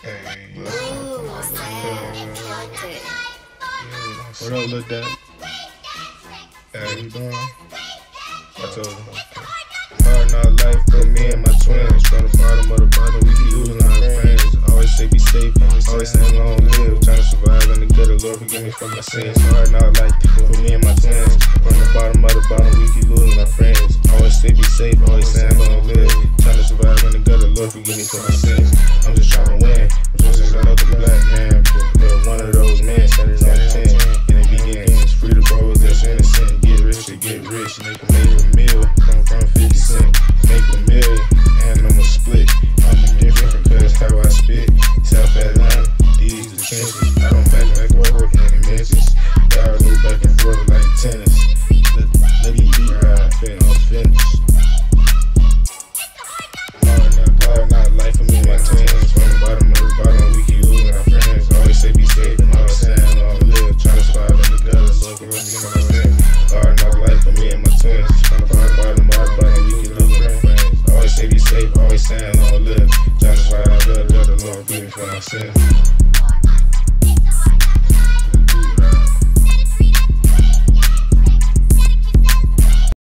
Hey, Ooh, sad. Killed it. what up, Lil Dad? How you doing? I told him. Hard not life for me and my twins. From the bottom of the bottom, we keep losing our friends. Always say be safe, always saying long live. Trying to survive in the gutter, Lord forgive me for my sins. Hard not life for me and my twins. From the bottom of the bottom, we keep losing our friends. Always say be safe, always saying long live. Trying to survive in the gutter, Lord forgive me for my sins. I'm just trying to win. I'm just another black man, but one of those men said it's on 10. And it begins free the bros that's innocent. Get rich to get rich, make a meal. Come from 50 cents, make a million, and I'ma split. I'm different cause how I spit. South Atlanta, these the trenches. I don't back work in the mentions. Y'all go back and forth like tennis. Let me beat right, I'm finished. Hard not life for me and my twins. From the bottom of the bottom, we keep losing our friends. Always say be safe, and always saying long live. Trying to survive in the gutters, love for me and my friends. Hard not life for me and my twins. From the bottom of the bottom, we keep losing our friends. Always say be safe, always saying long live. Trying to survive in the gutters, Lord forgive me for my sins.